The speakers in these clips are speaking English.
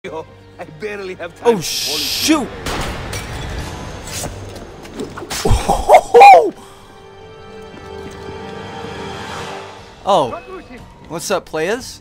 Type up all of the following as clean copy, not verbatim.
I barely have time. Oh shoot! Oh, what's up, players?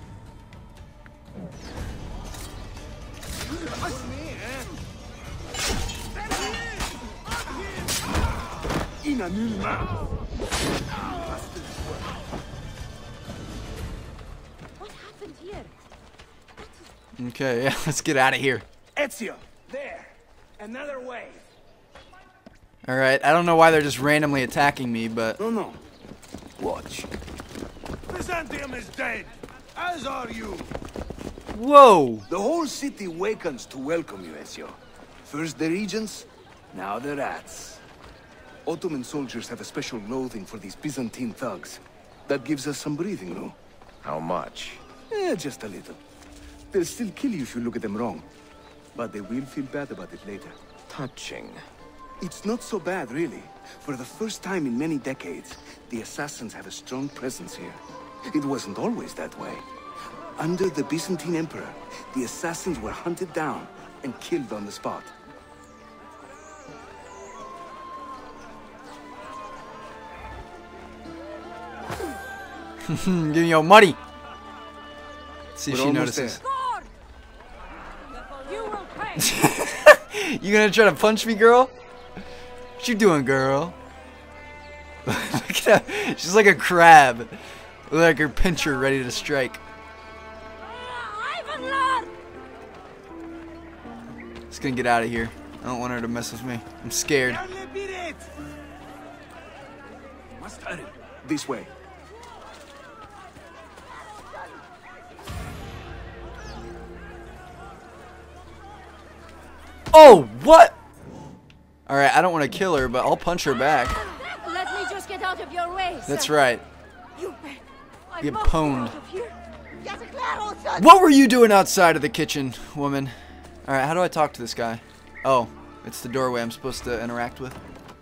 What happened here? Okay, yeah, let's get out of here. Ezio, there. Another wave. Alright, I don't know why they're just randomly attacking me, but... No. Watch. Byzantium is dead, as are you. Whoa! The whole city wakens to welcome you, Ezio. First the regents, now the rats. Ottoman soldiers have a special loathing for these Byzantine thugs. That gives us some breathing room. How much? Just a little. They'll still kill you if you look at them wrong. But they will feel bad about it later. Touching. It's not so bad, really. For the first time in many decades, the assassins have a strong presence here. It wasn't always that way. Under the Byzantine Emperor, the assassins were hunted down and killed on the spot. Give me your money! Let's see if We're she almost notices. Lord! You will pay! You gonna try to punch me, girl? What you doing, girl? Look at her. She's like a crab. Like her pincher ready to strike. Ivan, Lord! Just gonna get out of here. I don't want her to mess with me. I'm scared. This way. Oh, what? Alright, I don't want to kill her, but I'll punch her back. Let me just get out of your way, That's sir. right. You bet. I Get must get pwned. out of here. Get a claro, son. What were you doing outside of the kitchen, woman? Alright, how do I talk to this guy? Oh, it's the doorway I'm supposed to interact with.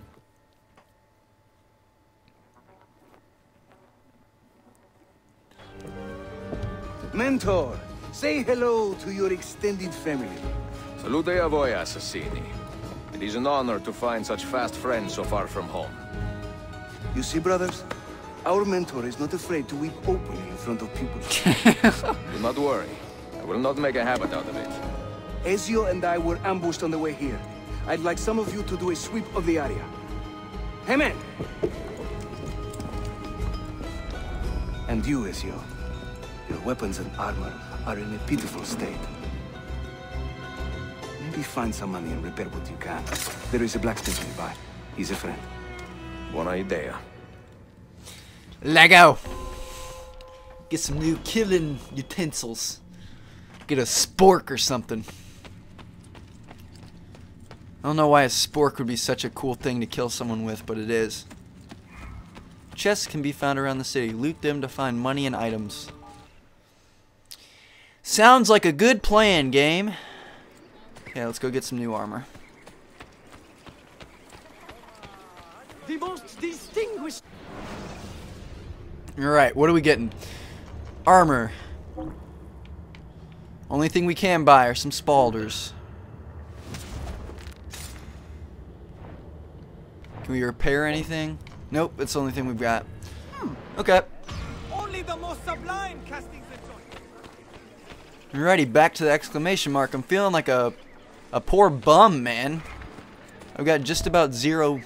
Mentor, say hello to your extended family. Salute a voi, assassini. It is an honor to find such fast friends so far from home. You see, brothers? Our mentor is not afraid to weep openly in front of people. Do not worry. I will not make a habit out of it. Ezio and I were ambushed on the way here. I'd like some of you to do a sweep of the area. Hey, man! And you, Ezio. Your weapons and armor are in a pitiful state. Maybe find some money and repair what you can. There is a blacksmith nearby. He's a friend. Buona idea. Lego! Get some new killing utensils. Get a spork or something. I don't know why a spork would be such a cool thing to kill someone with, but it is. Chests can be found around the city. Loot them to find money and items. Sounds like a good plan, game. Okay, let's go get some new armor. The most distinguished. Alright, what are we getting? Armor. Only thing we can buy are some spalders. Can we repair anything? Nope, that's the only thing we've got. Okay. Only the most sublime castings enjoy. Alrighty, back to the exclamation mark. I'm feeling like a poor bum, man. I've got just about $0.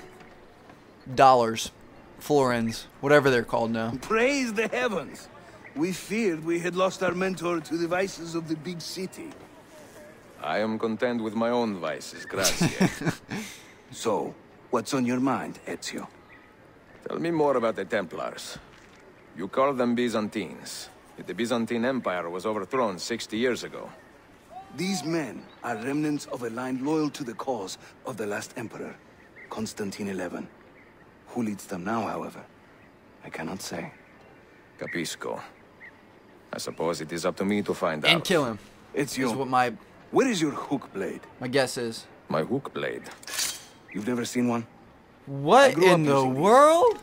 Florins, whatever they're called now. Praise the heavens! We feared we had lost our mentor to the vices of the big city. I am content with my own vices, grazie. So, what's on your mind, Ezio? Tell me more about the Templars. You call them Byzantines. Yet the Byzantine Empire was overthrown 60 years ago. These men are remnants of a line loyal to the cause of the last emperor, Constantine XI. Who leads them now, however? I cannot say. Capisco. I suppose it is up to me to find out. And kill him. Is Ezio, what my where is your hook blade? guess is. My hook blade. You've never seen one? What grew up in the using these. world?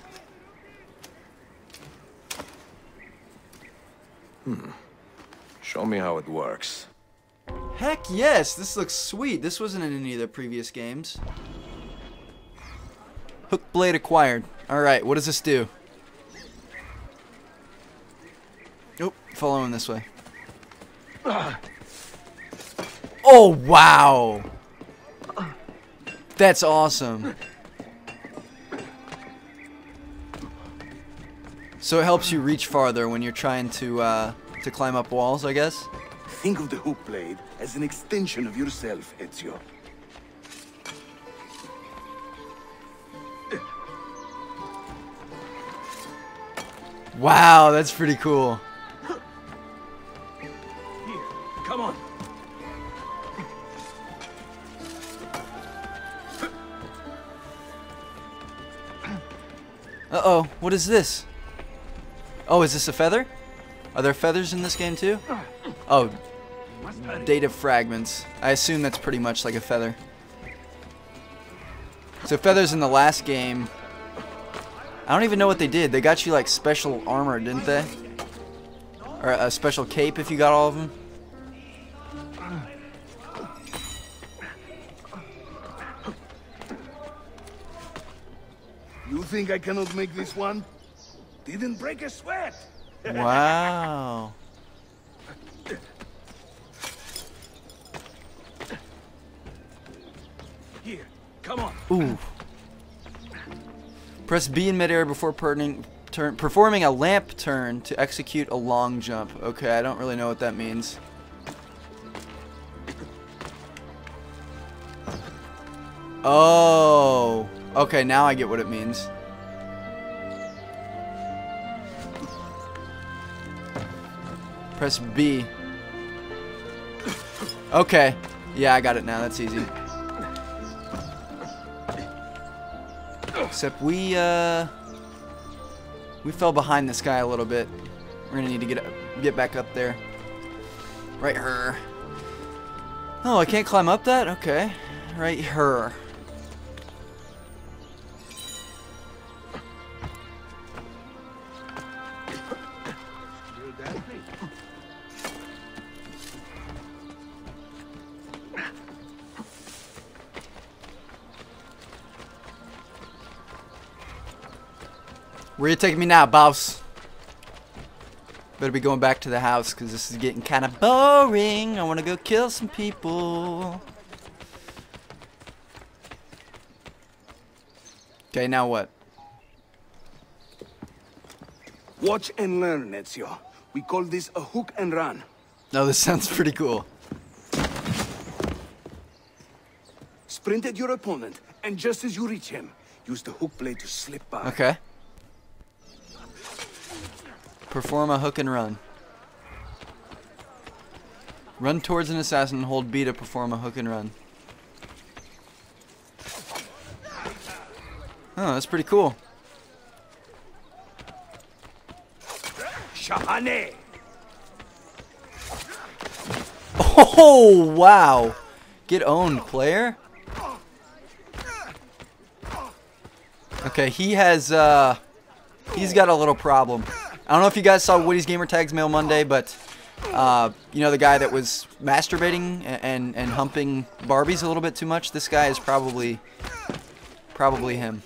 Show me how it works. Heck yes, this looks sweet. This wasn't in any of the previous games. Hook blade acquired. Alright, what does this do? Oh, following this way. Oh, wow! That's awesome. So it helps you reach farther when you're trying to climb up walls, I guess? Think of the hook blade as an extension of yourself, Ezio. Wow, that's pretty cool. Here, come on. Uh-oh, what is this? Oh, is this a feather? Are there feathers in this game too? Oh, data fragments. I assume that's pretty much like a feather. So feathers in the last game, I don't even know what they did. They got you like special armor, didn't they? Or a special cape if you got all of them? You think I cannot make this one? Didn't break a sweat. Wow. Here, come on. Ooh. Press B in midair before performing a lamp turn to execute a long jump. Okay, I don't really know what that means. Oh. Okay, now I get what it means. Press B. Okay. Yeah, I got it now. That's easy. Except we fell behind this guy a little bit. We're gonna need to get back up there. Right her. Oh, I can't climb up that? Okay. Right her. Where you taking me now, boss? Better be going back to the house because this is getting kind of boring. I want to go kill some people. Okay, now what? Watch and learn, Ezio. We call this a hook and run. No, this sounds pretty cool. Sprint at your opponent, and just as you reach him, use the hook blade to slip by. Okay. Perform a hook and run. Run towards an assassin and hold B to perform a hook and run. Oh, that's pretty cool. Shahane! Oh, wow. Get owned, player. Okay, he has, he's got a little problem. I don't know if you guys saw Woody's Gamertags Mail Monday, but, you know, the guy that was masturbating and humping Barbies a little bit too much? This guy is probably him.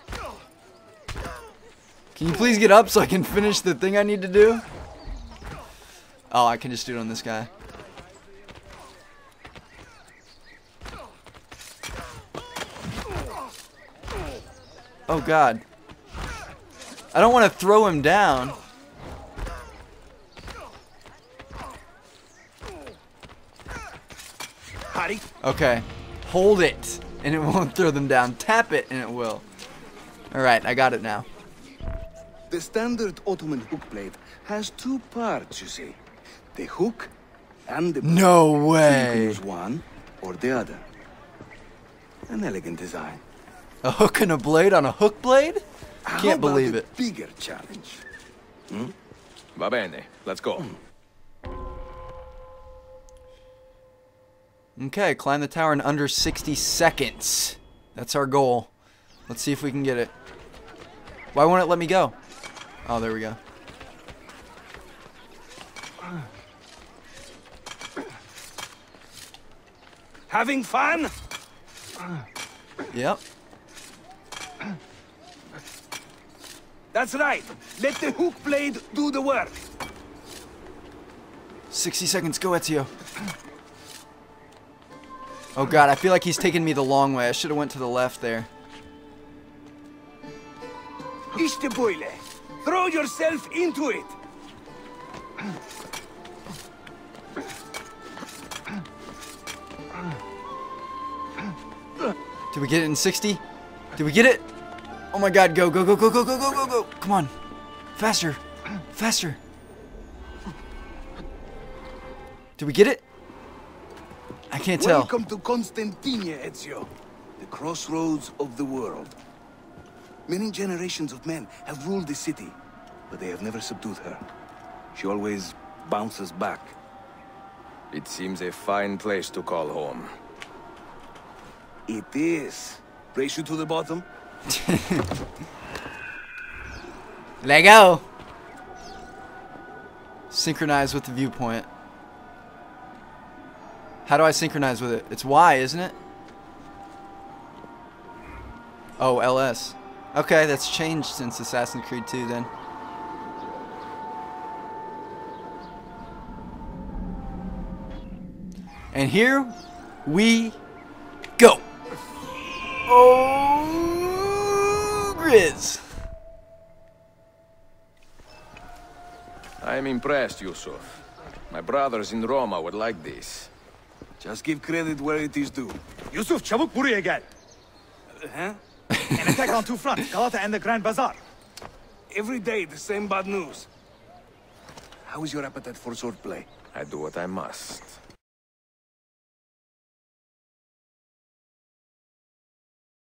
Can you please get up so I can finish the thing I need to do? Oh, I can just do it on this guy. Oh, God. I don't want to throw him down. Okay. Hold it, and it won't throw them down. Tap it, and it will. Alright, I got it now. The standard Ottoman hook blade has two parts, you see. The hook and the blade. No So you way. can use one or the other. An elegant design. A hook and a blade on a hook blade? How Can't about believe a it. bigger challenge? Va bene, let's go. Okay, climb the tower in under 60 seconds. That's our goal. Let's see if we can get it. Why won't it let me go? Oh, there we go. Having fun? Yep. That's right. Let the hook blade do the work. 60 seconds. Go, Ezio. Oh god, I feel like he's taking me the long way. I should have went to the left there. Ishtaboile, throw yourself into it. Did we get it in 60? Did we get it? Oh my god, go, go, go, go, go, go, go, go, go. Come on. Faster. Faster. Did we get it? I can't tell. Welcome to Constantinia, Ezio, the crossroads of the world. Many generations of men have ruled the city, but they have never subdued her. She always bounces back. It seems a fine place to call home. It is. Race you to the bottom? Let go. Synchronize with the viewpoint. How do I synchronize with it? It's Y, isn't it? Oh, LS. Okay, that's changed since Assassin's Creed 2 then. And here we go. Oh, Grizz. I am impressed, Yusuf. My brothers in Roma would like this. Just give credit where it is due. Yusuf, çabuk buraya gel. Huh? An attack on two fronts, Galata and the Grand Bazaar. Every day, the same bad news. How is your appetite for swordplay? I do what I must.